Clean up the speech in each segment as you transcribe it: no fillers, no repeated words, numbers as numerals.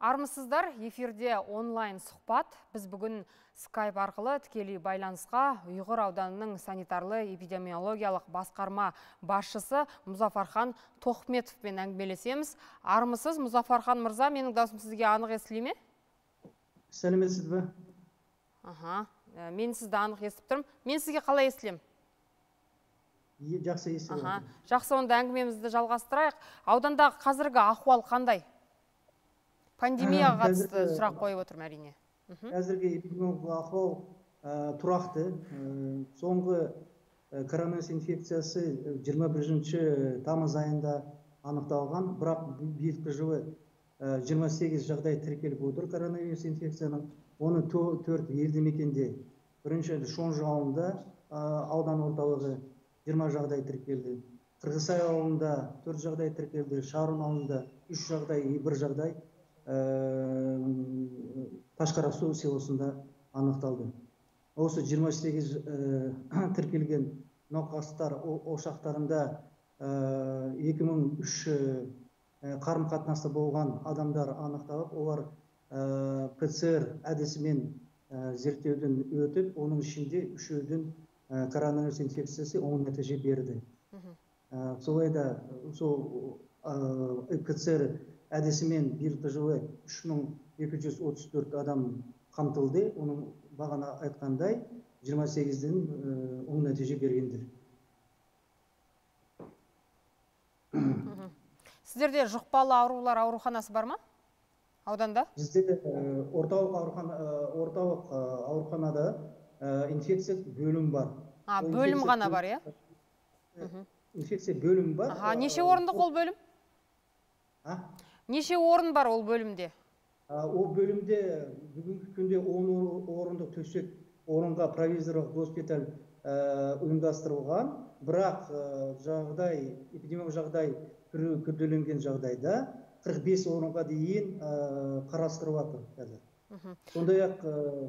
Армысыздар, эфирде онлайн сұхбат. Біз бүгін скайп арқылы тікелей байланысқа Ұйғыр ауданының санитарлы эпидемиологиялық басқарма басшысы Мұзафархан Тоқметовпен әңгімелесеміз. Армысыз, Мұзафархан мырза, менің даусым сізге анық естіле ме? Сәлеметсіз бе? Мен сізді анық естіп тұрмын. Мен сізге қалай естілем? Жақсы естіліп отырмын. Жақсы, онда әңгімемізді жалғастырайық. Аудандағы қазіргі ахуал қандай? Пандемияға қатысты сұрақ қойып отырмын әрине. Қазіргі эпидемиологиялық ахуал тұрақты. Соңғы коронавирус инфекциясы 21 тамыз айында анықталған, бірақ биылғы жылы 28 жағдай тіркеліп отыр коронавирус инфекцияның. Оны 4 елді мекенде. Бірінші Шонжы ауылында аудан орталығы 20 жағдай тіркелді. Қырғызсай ауылында 4 жағдай тіркелді. Шарын ауылында 3 жағдай, 1 жағдай. Ташқарасу селосында анықталды. Осы 28 тіркелген науқастар ошақтарында 2003 қарым-қатынаста болған адамдар анықталып, олар ПЦР әдісімен зерттеуден өтіп, оның ішінде 3-дің коронавирус инфекциясы оң нәтиже берді. Солайда сол ПЦР әдісімен биылғы жылы 3234 адам қамтылды. Оның бағана айтқандай 28-ден оң нәтиже бергендер. Сіздерде жұқпалы аурулар ауруханасы бар ма? Ауданда? Бізде орталық ауруханада инфекция бөлім бар. Бөлім ғана бар, е? Инфекция бөлім бар. Неше орындық ол бөлім? Неше орын бар ол бөлімде? Ол бөлімде бүгінгі күнде 10 орындық төсек орынға провизорлық госпиталь ұйымдастырылған, бірақ эпидемиологиялық жағдай күрделенген жағдайда 45 орынға дейін қарастырылып жатыр. Сондай-ақ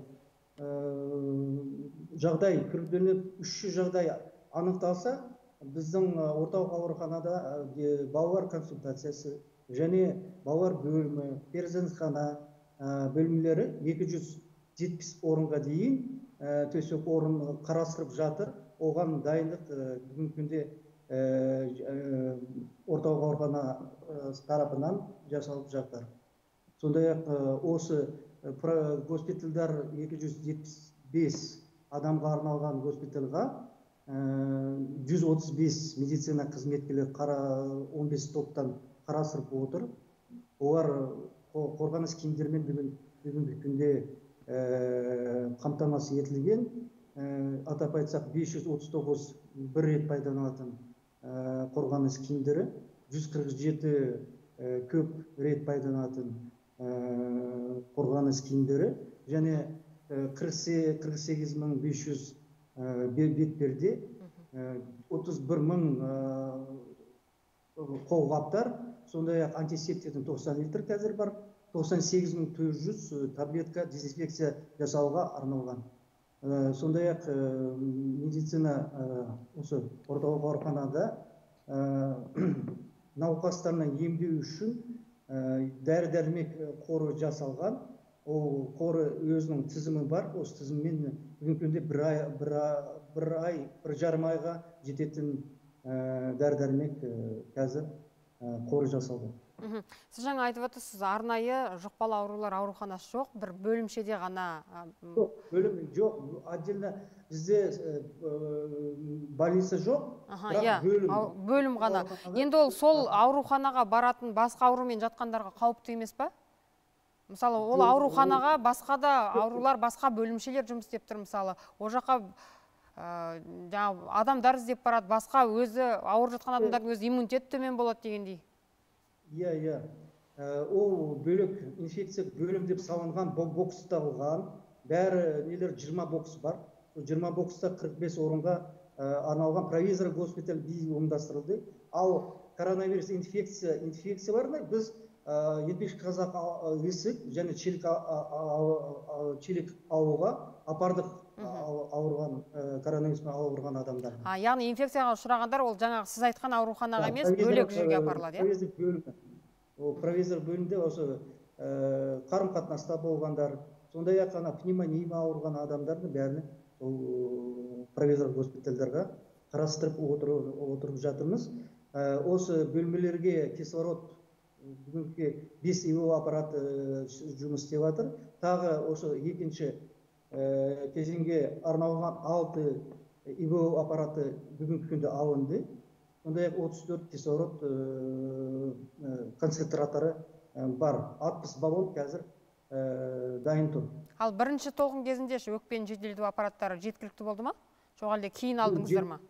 жағдай күрделеніп 3 жағдай анықталса, біздің орталық ауруханада балалар консультациясы және балалар бөлімі, перзентхана бөлімлері 270 орынға дейін төсек орын қарастырып жатыр. Оған дайындық бүгінгі күнде орталық аурухана тарапынан жасалып жатыр. Сондай-ақ осы госпитальдар 275 адамға арналған госпитальға 135 медицина қызметкерлер 15 топтан қарастырып отыр. Олар қорғаныс киімдермен бүгінгі күнде қамтамасыз етілген. Атап айтсақ 539 бір рет пайдаланылатын қорғаныс киімдері, 147 көп рет пайдаланылатын қорғаныс киімдері және 48500 бетперде, 31000 қолғаптар, сондай-ақ антисептиктердің 90 литр қазір бар, 98400 таблетка дезинфекция жасауға арналған. Сондай-ақ медицина осы орталық ауруханада науқастарына емдеу үшін дәрі-дәрмек қоры жасалған. Ол қоры өзінің тізімі бар. Осы тізіммен бүгінгі күнде бір жарым айға жететін дәрі-дәрмек қазір қоры жасалды. Сіз жаңа айтып отырсыз, арнайы жұқпалы аурулар ауруханасы жоқ, бір бөлімшеде ғана. Бөлім жоқ, отдельно бізде больница жоқ, бірақ бөлім ғана. Енді ол сол ауруханаға баратын басқа аурумен жатқандарға қауіпті емес па? Мысалы, ол ауруханаға басқа да аурулар, басқа бөлімшелер жұмыс істеп тұр, мысалы. Ол жаққа адамдар іздеп барады, басқа өзі ауырып жатқан адамдардың өзі иммунитеті төмен болады дегендей. Иә. Ол бөлек инфекция бөлім деп салынған, бокс тағылған. Бәрі нелер 20 бокс бар. 20 бокста 45 орынға арналған провизор госпиталь ұйымдастырылды. Ал коронавирус инфекцияларына біз Еңбек қазақ есік және челік ауылға апардық ауырған, коронавируспен ауырған адамдар. Яғни инфекцияға ұшырағандар ол жаңағы сіз айтқан ауруханаға емес, бөлек жерге апарылады, Провизор бөлімде осы қарым қатынаста болғандар, сондай ақ ана пневмониямен ауырған адамдардың бәрін провизорлық госпитальдарға қарастырып отырып жатырмыз. Осы бөлмелерге кислород бүгінгі 5 ИВО аппараты жұмыс істеп жатыр. Тағы осы екінші кезеңге арналған 6 ИВО аппараты бүгінгі күнде алынды. Сондай-ақ 34 кислород концентраторы бар. 60 баллон қазір дайын тұр. Ал бірінші толқын кезінде өкпені жеделдету аппараттары жеткілікті болды ма? Жоқ әлде кейін алдыңыздар ма?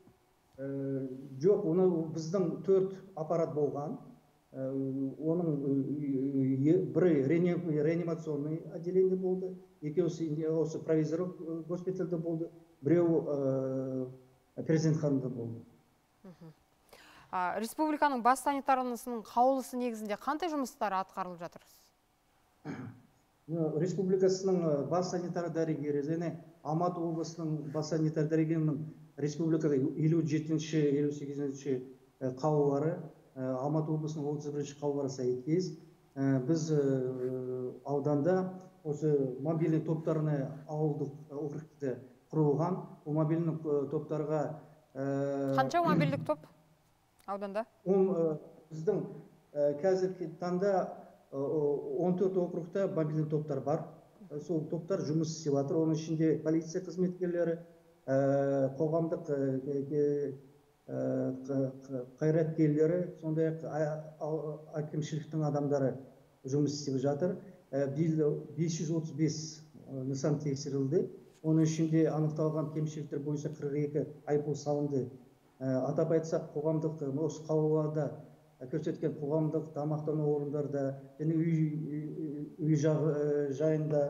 Жоқ, оны біздің 4 аппарат болған. Оның бірі реанимационный отделение болды, екеуісі осы провизорлық госпитальда болды, біреуі перзентханада болды. Республиканың бас санитарынысының қаулысы негізінде қандай жұмыстар атқарылып жатыр? Республикасының бас санитар дәрігері және Алматы облысының бас санитар дәрігерінің республикада 57-58 қаулылары, Алматы облысының 31 қаулылары сәйкес біз ауданда осы мобильный топтарына ауылдық округте құрылған. Ол мобильный топтарға қанша мобильдік топ ауданда? Біздің қазіргі таңда 14 округта мобильный топтар бар. Сол топтар жұмыс істеп жатыр. Оның ішінде полиция қызметкерлері, қоғамдық қайраткерлері, сондай-ақ әкімшіліктің адамдары жұмыс істеп жатыр. 535 нысан тексерілді. Оның ішінде анықталған кемшіліктер бойынша 42 айыппұл салынды. Атап айтсақ, қоғамдық осы қаулыларда көрсеткен қоғамдық тамақтану орындарда және үй жайында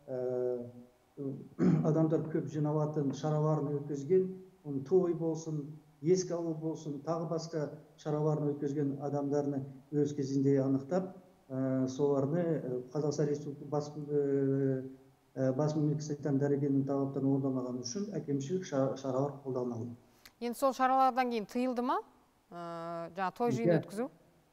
адамдар көп жиналатын шараларын өткізген, той болсын, еске алу болсын, тағы басқа шараларын өткізген адамдарны өз кезінде анықтап, соларны Қазақстан Республикасы бас мемлекеттік санитар дәрігерінің талаптарын орындамағаны үшін әкімшілік шаралар қолданылды. Енді сол шаралардан кейін тыйылды ма? Жаңа той жиын өткізу?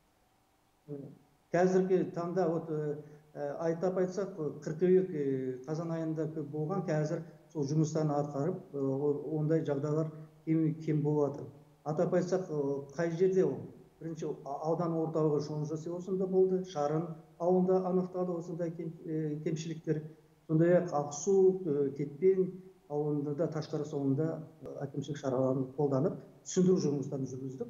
Қазіргі таңда айтап айтсақ, қыркүйек қазан айында көп болған, қазір сол жұмыстарын атқарып, ондай жағдайлар кем болып жатыр. Атап айтсақ, қай жерде ол? Бірінші аудан орталығы Шонжа селосында болды, Шарын ауылында анықталды осындай кемшіліктер. Сондай-ақ Ақсу, Кетпен ауылында да Ташқарас ауылында әкімшілік шараларын қолданып, түсіндіру жұмыстарын жүргіздік.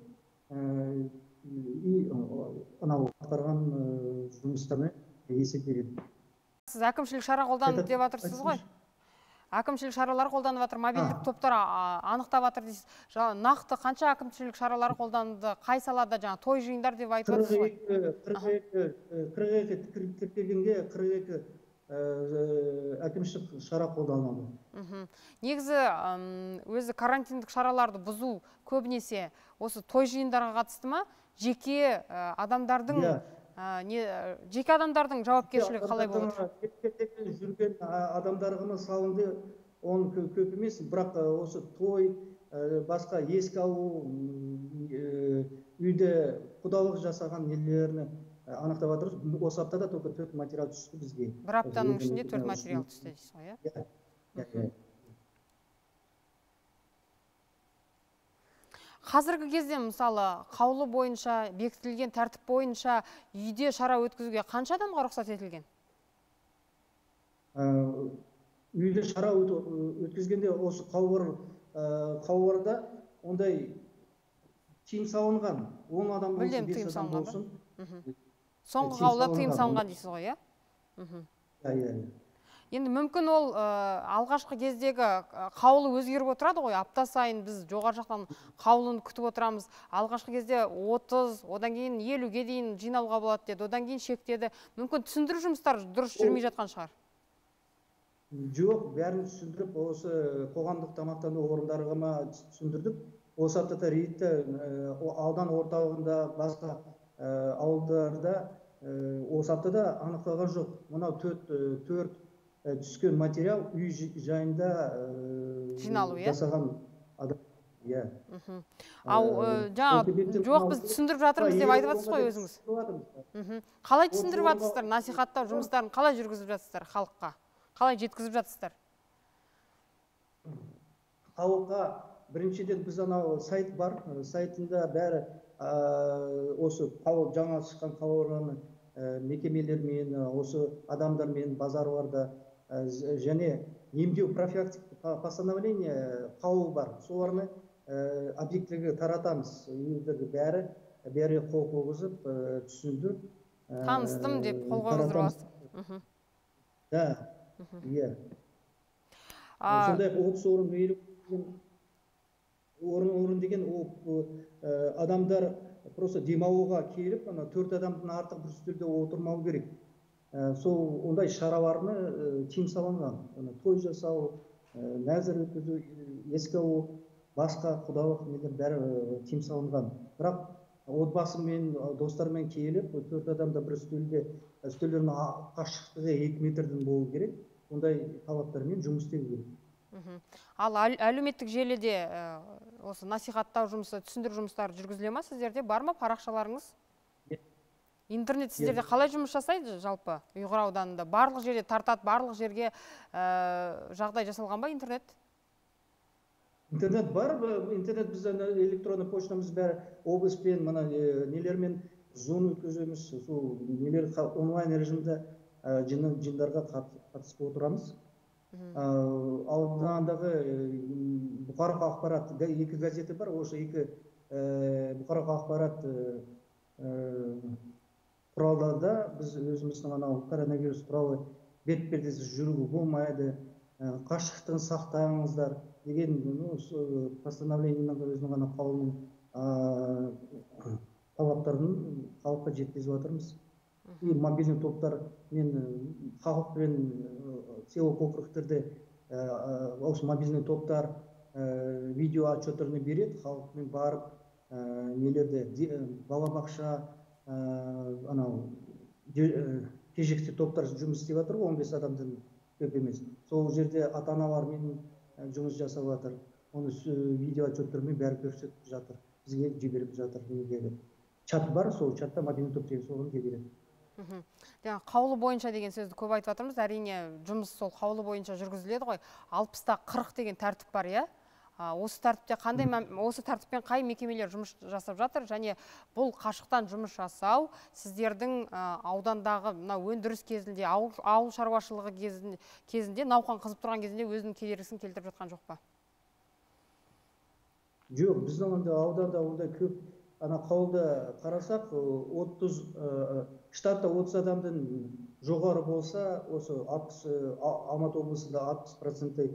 Анау атқарған жұмыстарына есеп береді. Сіз әкімшілік шара қолданып деп жатырсыз ғой? Әкімшілік шаралар қолданып жатыр, мобильдік топтар анықтап жатыр дейсіз. Нақты қанша әкімшілік шаралар қолданды, қай салада, жаңа той жиындар деп айтып жатырсыз ғой? 42 тіркелгенге 42 әкімшілік шара қолданылды. Негізі өзі карантиндік шараларды бұзу көбінесе осы той жиындарға қатысты ма? Жеке адамдардың жауапкершілігі қалай болады? Жүрген адамдарға салынды, оның көп емес, бірақ осы той, басқа еске алу, үйде құдалық жасаған нелеріне анықтап жатырмыз. Осы аптада только 4 материал түсті бізге. Бір аптаның ішінде 4 материал түсті дейсіз ғой, иә? Қазіргі кезде мысалы қаулы бойынша, бекітілген тәртіп бойынша үйде шара өткізуге қанша адамға рұқсат етілген? Үйде шара өткізгенде осы қауларда ондай тыйым салынған, 10 адам болсын, 5 адам болсын. Соңғы қаулыда тыйым салынған дейсіз ғой, иә? Енді мүмкін ол алғашқы кездегі қаулы өзгеріп отырады ғой, апта сайын біз жоғары жақтан қаулыны күтіп отырамыз. Алғашқы кезде 30, одан кейін 50-ге дейін жиналуға болады деді, одан кейін шектеді. Мүмкін түсіндіру жұмыстар дұрыс жүрмей жатқан шығар? Жоқ, бәрін түсіндіріп, осы қоғамдық тамақтану орындарға ма түсіндірдік. Осы аптада рейдті аудан орталығында, басқа ауылдарда осы аптада анықталған жоқ. Мынау 4 түскен материал үй жайында жасаған адам. иә. Ал жаңа жоқ біз түсіндіріп жатырмыз деп айтып жатсыз ғой өзіңіз. Қалай түсіндіріп жатсыздар? Насихаттау жұмыстарын қалай жүргізіп жатсыздар халыққа? Қалай жеткізіп жатсыздар? Халыққа біріншіден біз анау сайт бар, сайтында бәрі осы жаңа шыққан қалаларының мекемелермен, осы адамдармен, базарларда және емдеу профилактика постановление қаулы бар. Соларны объектілерге таратамыз. Елдерге бәрі қол қойғызып, түсіндіріп, таныстым деп қол қойғыздырып аласыз. Да, иә. Сондай 30 орын деген адамдар просто демалуға келіп, 4 адамдан артық бір үстелде отырмау керек. Сол ондай шараларны тыйым салынған. Той жасау, нәзір өткізу, еске алу, басқа құдалық нелер бәрі тыйым салынған. Бірақ отбасымен, достармен келіп, 4 адамда бір үстелдердің қашықтығы 2 метрден болу керек. Ондай талаптармен жұмыс істеу керек. Ал әлеуметтік желіде осы насихаттау жұмысы, түсіндіру жұмыстары жүргізіле ма сіздерде? Бар ма парақшаларыңыз? Интернет сіздерде қалай жұмыс жасайды жалпы Ұйғыр ауданында? Барлық жерде тартады, барлық жерге жағдай жасалған ба интернет? Интернет бар, интернет біздің электронды почтамыз бәрі облыспен, нелермен зон өткіземіз, сол нелер онлайн режимде жиындарға қатысып отырамыз. Аудандағы бұқаралық ақпарат, 2 газеті бар, осы 2 бұқаралық ақпарат құралдарда біз өзіміздің анау коронавирус туралы бетпердесіз жүруге болмайды, қашықтығын сақтаңыздар деген постановлениенің өзінің ғана қаулының талаптарын халыққа жеткізіп жатырмыз. Мобильный топтар мен халықпен селолық округтерде осы мобильный топтар видео отчеттеріне береді, халықпен барып нелерде балабақша анау кезекші топтар жұмыс істеп жатыр, 15 адамдан көп емес. Сол жерде ата-аналармен жұмыс жасап жатыр. Оны видео отчеттермен бәрі көрсетіп жатыр. Бізге жіберіп жатыр. Чат бар, сол чатта мобильный топ деген соған жібереді. Қаулы бойынша деген сөзді көп айтып жатырмыз. Әрине жұмыс сол қаулы бойынша жүргізіледі ғой. 60-та 40 деген тәртіп бар, иә? Осы тәртіппен қай мекемелер жұмыс жасап жатыр, және бұл қашықтан жұмыс жасау сіздердің аудандағы өндіріс кезінде, ауыл шаруашылығы кезінде, науқан қызып тұрған кезінде өзінің кедергісін келтіріп жатқан жоқ па? Жоқ, біздің ауданда ондай көп. Қаулыда қарасақ, штатта 30 адамдан жоғары болса, осы Алматы облысында 60%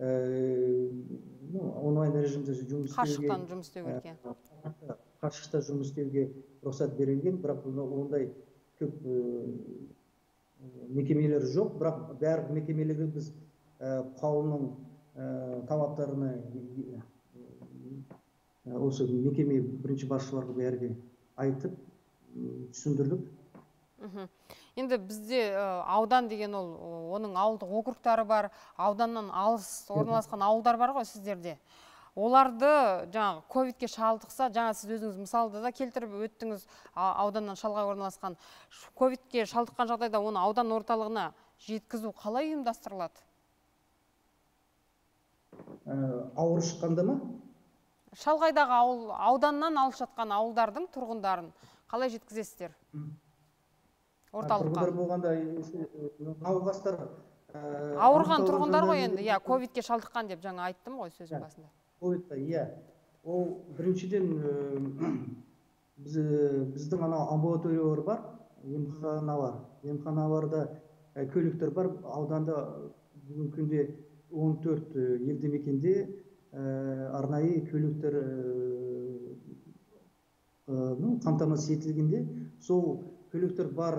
онлайн режимде жұмыс істеуге, қашықтан жұмыс істеуге керек. Қашықта жұмыс істеуге рұқсат берілген, бірақ ондай көп мекемелер жоқ, бірақ бәрі мекемелерге біз қаулының талаптарына осы мекеме бірінші басшыларға бәрге айтып, түсіндірдік. Енді бізде аудан деген оның ауылдық округтары бар, ауданнан алыс орналасқан ауылдар бар ғой сіздерде. Оларды жаңағы ковидке шалдықса, жаңа сіз өзіңіз мысалды да келтіріп өттіңіз, ауданнан шалғай орналасқан. Ковидке шалдыққан жағдайда оны аудан орталығына жеткізу қалай ұйымдастырылады? Ауыр шыққанда ма? Шалғайдағы ауданнан алыс жатқан ауылдардың тұрғындарын қалай жеткізесіздер? Орталыққа. Тұрғындар болғанда науқастар ауырған тұрғындар ғой енді, ковидке шалдыққан деп жаңа айттым ғой сөздің басында. Ковидта, ол біріншіден біздің амбулаториялар бар, емханаларда көліктер бар. Ауданда бүгінгі күнде 14 елді мекенде арнайы көліктер қамтамасыз етілгенде, сол көліктер бар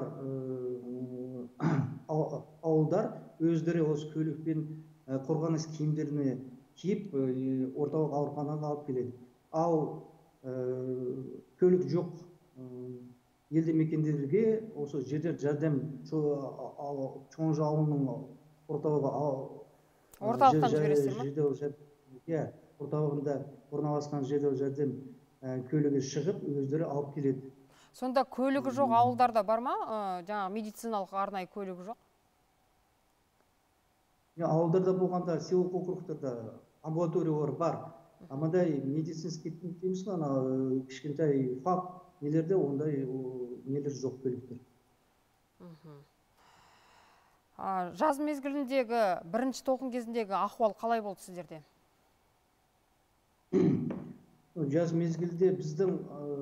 ауылдар өздері осы көлікпен қорғаныс киімдеріне киіп орталық ауруханаға алып келеді. Ал көлік жоқ елді мекендерге осы жедел жәрдем Чоңжы ауылының орталығы орталықтан жібересіздер ме? Орталығында орналасқан жедел жәрдем көлігі шығып, өздері алып келеді. Сонда көлігі жоқ ауылдарда бар ма? Жаңа медициналық арнайы көлігі жоқ? Ауылдарда болғанда, селолық округтарда амбулаториялар бар. Амандай медицинский дейміз ғой, ана кішкентай фап нелерде ондай нелер жоқ, көліктер. Жаз мезгіліндегі, бірінші толқын кезіндегі ахуал қалай болды сіздерде? Жаз мезгілде біздің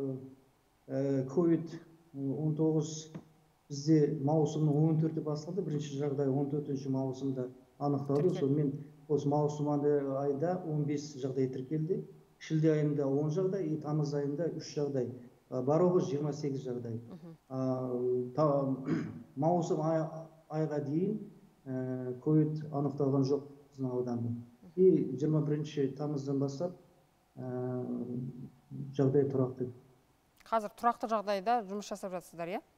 COVID-19 бізде маусымның 14-і басталды, бірінші жағдай 14-ші маусымда анықталды. Сонымен осы маусым айда 15 жағдай тіркелді. Шілде айында 10 жағдай, тамыз айында 3 жағдай. Барлығы 28 жағдай. Маусым айға дейін COVID анықталған жоқ біздің ауданда. 21 тамыздан бастап жағдай тұрақты. Қазір тұрақты жағдайда жұмыс жасап жатсыздар, е?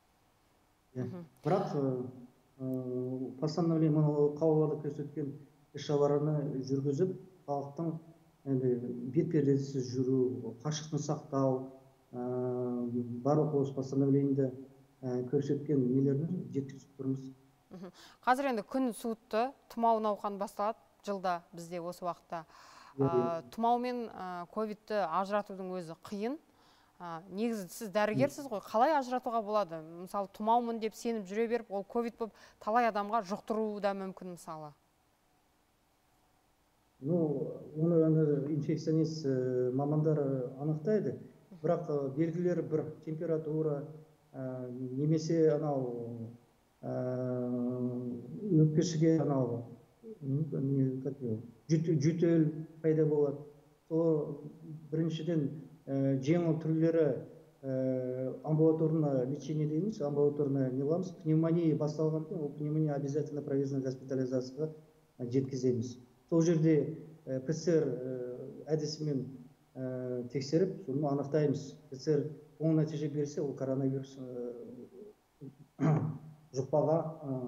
Бірақ постановление қалаларда көрсеткен іс-шараларды жүргізіп, халықтың бетпердесіз жүру, қашықтықты сақтау, барлық осы постановлениеде көрсеткен нелерді жеткізіп тұрмыз. Қазір енді күн суытты, тұмау науқаны басталады жылда бізде осы уақытта. Тұмау мен ковидті ажыратудың өзі қиын. Негізі сіз дәрігерсіз ғой, қалай ажыратуға болады? Мысалы, тұмаумын деп сеніп жүре беріп, ол ковид болып талай адамға жұқтыруы да мүмкін мысалы. Оны инфекционист мамандар анықтайды. Бірақ белгілері бір температура, немесе анау өкпешіге анау жөтел пайда болады. Сол біріншіден жеңіл түрлері амбулаторный лечение дейміз, амбулаторный не қыламыз. Пневмония басталғанда, ол пневмония обязательно провизорный госпитализацияға жеткіземіз. Сол жерде ПЦР әдісімен тексеріп, соны анықтаймыз. ПЦР оң нәтиже берсе, ол коронавирус жұқпаға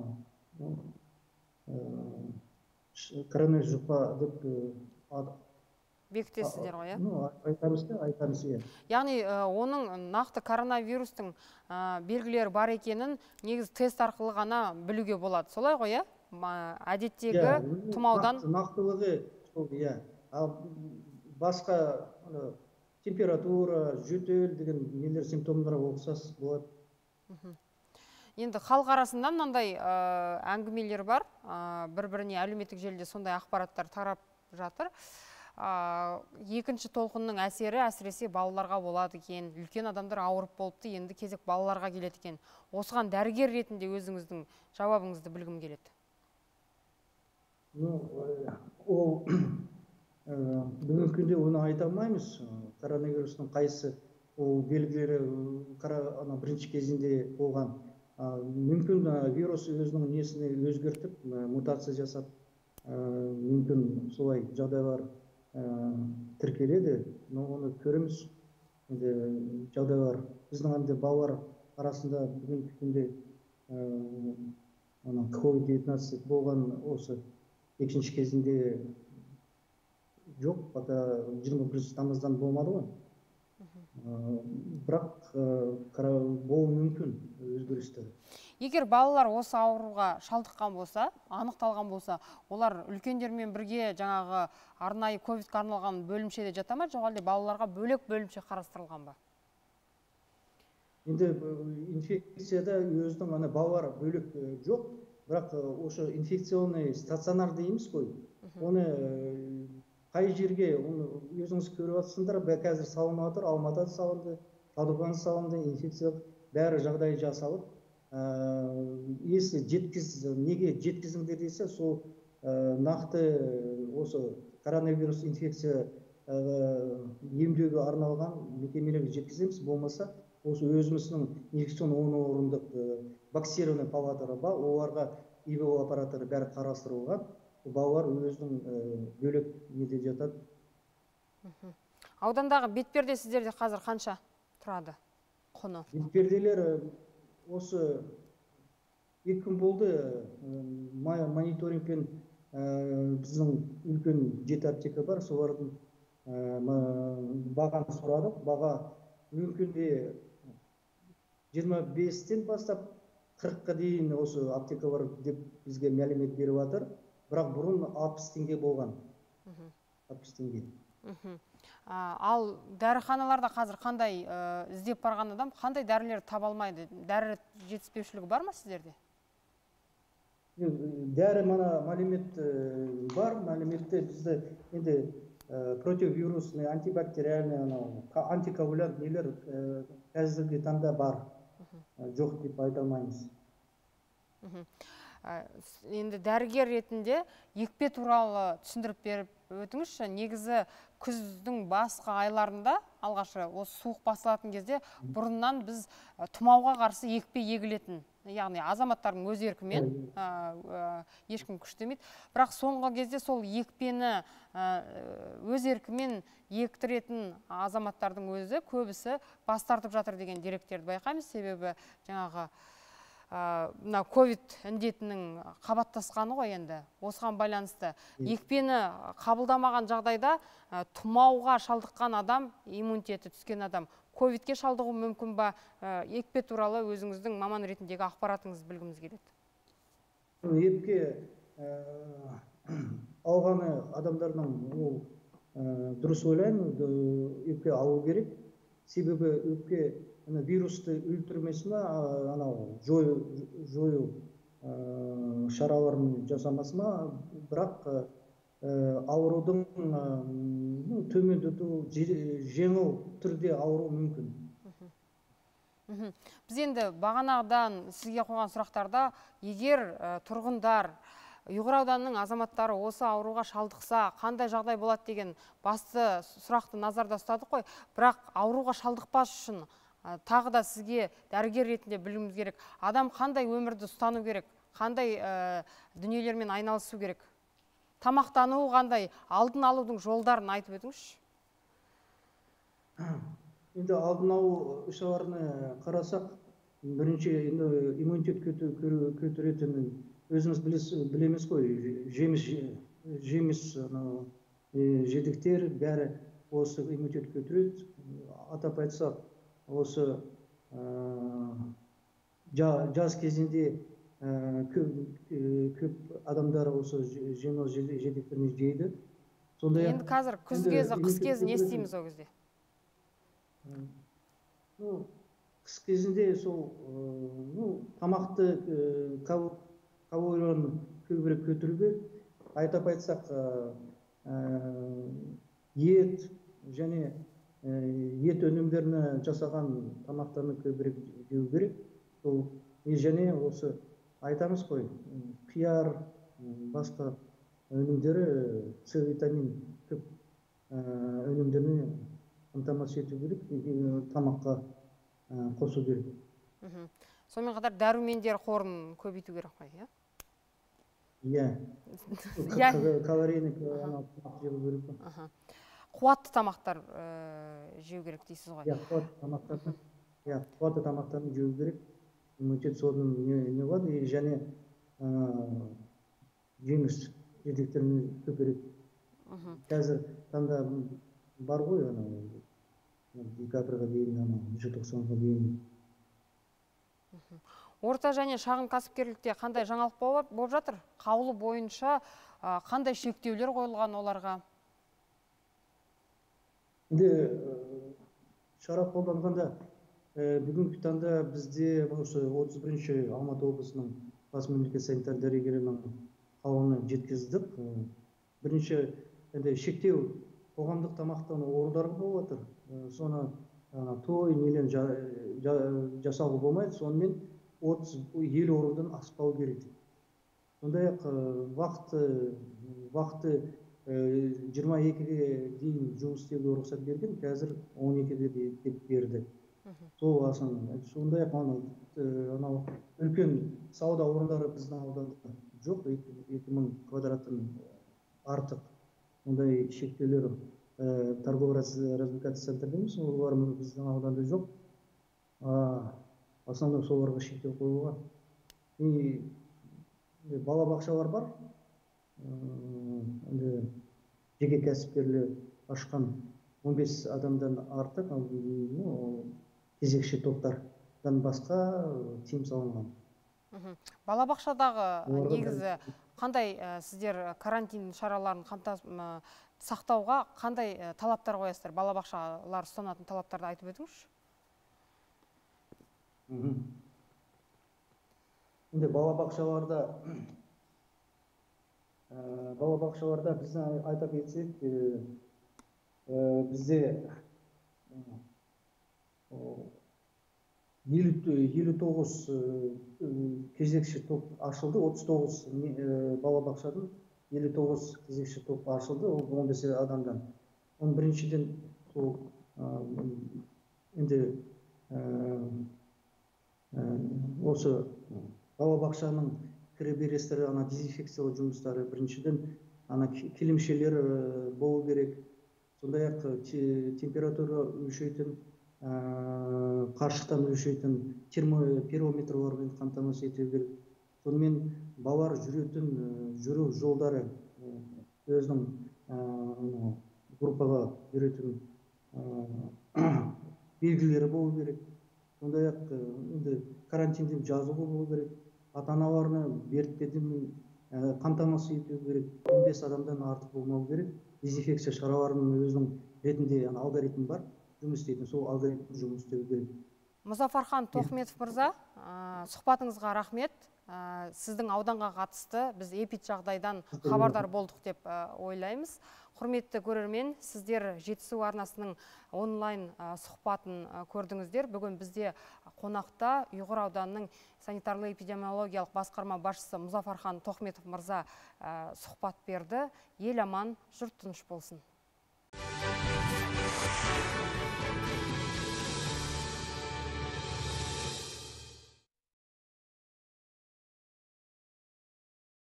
коронавирус жұқпа деп бекітесіздер ғой, айтамыз. Яғни оның нақты коронавирустың белгілері бар екенін негізі тест арқылы ғана білуге болады. Солай ғой, әдеттегі тұмаудан нақтылығы сол, басқа температура, жөтел деген нелер симптомдарға ұқсас болады. Енді халық арасында мынандай әңгімелер бар, бір-біріне әлеуметтік желіде сондай ақпараттар тарап жатыр. Екінші толқынның әсері әсіресе балаларға болады екен, үлкен адамдар ауырып болыпты, енді кезек балаларға келеді екен. Осыған дәрігер ретінде өзіңіздің жауабыңызды білгім келеді. Ол бүгінгі күнде оны айта алмаймыз. Коронавирустың қайсы ол белгілері бірінші кезінде болған. Мүмкін вирус өзінің несіне өзгертіп, мутация жасап, мүмкін солай жағдайлар тіркеледі. Оны көреміз. Жағдайлар біздің балалар арасында бүгінгі күнде COVID-19 болған осы екінші кезінде жоқ, пока 21 тамыздан болмады ғой. Бірақ болуы мүмкін өзгерістер. Егер балалар осы ауруға шалдыққан болса, анықталған болса, олар үлкендермен бірге жаңағы арнайы ковидқа арналған бөлімшеде жата ма, жоқ әлде балаларға бөлек бөлімше қарастырылған ба? Енді инфекцияда өзінің балалар бөлек жоқ, бірақ осы инфекционный стационар дейміз ғой. Оны қай жерге, өзіңіз көріп жатсыңдар, қазір салынып жатыр, Алматыда салынды, Талдықорғанда салынды, инфекциялық бәрі жағдай жасалып. Если неге жеткізіңдер десе, сол нақты осы коронавирус инфекция емдеуге арналған мекемелерге жеткіземіз. Болмаса, осы өзіміздің инфекционный орындық боксированный палаталар бар, оларға ИВО аппараттары бәрі қарастырылған. Балалар өзінің бөлек неде жатады. Аудандағы бетперде сіздерде қазір қанша тұрады құны? Бетперделер осы 2 күн болды, мониторингпен біздің үлкен 7 аптека бар, солардың бағаны сұрадық. Баға мүмкін де 25-тен бастап 40-қа дейін осы аптека бар деп бізге мәлімет беріп жатыр. Бірақ бұрын 60 теңге болған. 60 теңге. Ал дәріханаларда қазір қандай іздеп барған адам қандай дәрілер таба алмайды? Дәрі жетіспеушілігі бар ма сіздерде? Дәрі мәлімет бар. Мәліметте бізді енді противирусный, антибактериальный, антикоагулянт нелер қазіргі таңда бар. Жоқ деп айта алмаймыз. Енді дәрігер ретінде екпе туралы түсіндіріп беріп өтіңізші. Негізі күздің басқа айларында алғашы осы суық басылатын кезде бұрыннан біз тұмауға қарсы екпе егілетін, яғни азаматтардың өз еркімен, ешкім күштемейді. Бірақ соңғы кезде сол екпені өз еркімен ектіретін азаматтардың өзі көбісі бас тартып жатыр деген деректерді байқаймыз. Себебі жаңағы ковид індетінің қабаттасқаны ғой енді. Осыған байланысты екпені қабылдамаған жағдайда тұмауға шалдыққан адам, иммунитеті түскен адам ковидке шалдығу мүмкін ба? Екпе туралы өзіңіздің маман ретіндегі ақпаратыңызды білгіміз келеді. Екпе алғаны адамдардың дұрыс ойлаймын, екпе алу керек. Себебі екпе вирусты өлтірмесіне жою шараларын жасамасына, бірақ аурудың төмендету, жеңіл түрде ауру мүмкін. Біз енді бағанағыдан сізге қойған сұрақтарда, егер тұрғындар Ұйғыр ауданының азаматтары осы ауруға шалдықса, қандай жағдай болады деген басты сұрақты назарда ұстадық қой. Бірақ ауруға шалдықпас үшін тағы да сізге дәрігер ретінде білуіміз керек. Адам қандай өмірді ұстану керек, қандай дүниелермен айналысу керек? Тамақтану қандай, алдын алудың жолдарын айтып өтіңізші. Енді алдын алу шараларына қарасақ, бірінші иммунитет көтеретін өзіңіз білеміз ғой, жеміс жидектер бәрі осы иммунитет көтереді. Атап айтсақ, осы жаз кезінде көп адамдар осы жеміс жидектерін жейді. Енді қазір күз кезі, қыс кезі не істейміз ол кезде? Қыс кезінде сол тамақты калорияларын көбірек көтеруге, айтап айтсақ, ет және ет өнімдерін жасаған тамақтарын көбірек жеу керек. Және осы айтамыз қой, қияр, басқа өнімдері, С витамин көп өнімдеріне қамтамасыз ету керек, тамаққа қосу керек. Сонымен қатар дәрумендер қорын көбейту керек қой, иә? Иә. Калорийный тамақ жеу керек. Қуатты тамақтар жеу керек дейсіз ғой? Иә, қуатты тамақтарын жеу керек. Иммунитет соның не болады, және жеміс жидектерін көбірек. Қазір таңда бар ғой, декабрьға дейін, желтоқсанға дейін. Орта және шағын кәсіпкерлікте қандай жаңалық болып жатыр? Қаулы бойынша қандай шектеулер қойылған оларға? Енді шара қолданғанда бүгінгі таңда бізде осы 31-ші Алматы облысының бас мемлекеттік санитар дәрігерінің қаулыны жеткіздік. Бірінші шектеу қоғамдық тамақтану орындары болып жатыр. Соны той нелен жасауға болмайды. Сонымен 30-50 орындан аспау керек. Сондай-ақ вақты 22-ге дейін жұмыс істеуге рұқсат берген, қазір 12-ге деп берді. Сондай-ақ үлкен сауда орындары біздің ауданда жоқ, 2000 квадраттан артық. Ондай шектеулер торгово-развлекательный центрдеміз, олар біздің ауданда жоқ. Основном соларға шектеу қойылған. Балабақшалар бар. Жеке кәсіпкерлер ашқан 15 адамдан артық кезекші топтардан басқа тыйым салынған. Балабақшадағы негізі қандай сіздер карантин шараларын сақтауға қандай талаптар қоясыздар? Балабақшалар ұстанатын талаптарды айтып өтіңізші. Енді балабақшаларда біздің айта кетсек, бізде 59 кезекші топ ашылды, 39 балабақшадан 59 кезекші топ ашылды, ол 15 адамдан. Оның біріншіден енді осы балабақшаның кіреберістері дезинфекциялау жұмыстары біріншіден килімшелер болу керек, сондай-ақ температура өлшейтін, қашықтан өлшейтін термометрлермен қамтамасыз ету керек. Сонымен балалар жүру жолдары өзінің группаға жүретін белгілері болу керек. Сондай-ақ карантинден жазылу болу керек. Ата-аналарына бертпеден қамтамасыз ету керек. 15 адамдан артық болмау керек. Дезинфекция шараларының өзінің ретінде алгоритм бар, жұмыс істейтін, сол алгоритм жұмыс істеу керек. Мұзафархан Тоқметов мырза, сұхбатыңызға рахмет. Сіздің ауданға қатысты біз эпиджағдайдан хабардар болдық деп ойлаймыз. Құрметті көрермен, сіздер Жетісу арнасының онлайн сұхбатын көрдіңіздер. Бүгін бізде қонақта Ұйғыр ауданының санитарлы-эпидемиологиялық басқарма басшысы Мұзафархан Тоқметов мырза сұхбат берді. Ел аман, жұрт тыныш болсын.